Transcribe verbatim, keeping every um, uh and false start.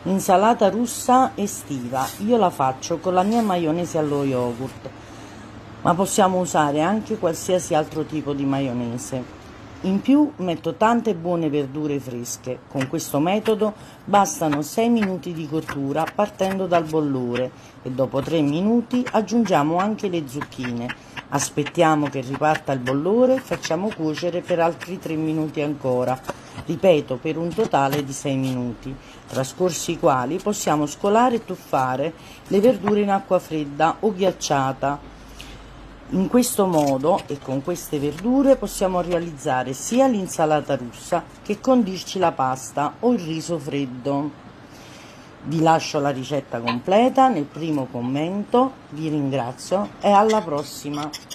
Insalata russa estiva, io la faccio con la mia maionese allo yogurt, ma possiamo usare anche qualsiasi altro tipo di maionese. In più metto tante buone verdure fresche. Con questo metodo bastano sei minuti di cottura partendo dal bollore e dopo tre minuti aggiungiamo anche le zucchine. Aspettiamo che riparta il bollore e facciamo cuocere per altri tre minuti ancora. Ripeto, per un totale di sei minuti, trascorsi i quali possiamo scolare e tuffare le verdure in acqua fredda o ghiacciata. In questo modo e con queste verdure possiamo realizzare sia l'insalata russa che condirci la pasta o il riso freddo. Vi lascio la ricetta completa nel primo commento, vi ringrazio e alla prossima!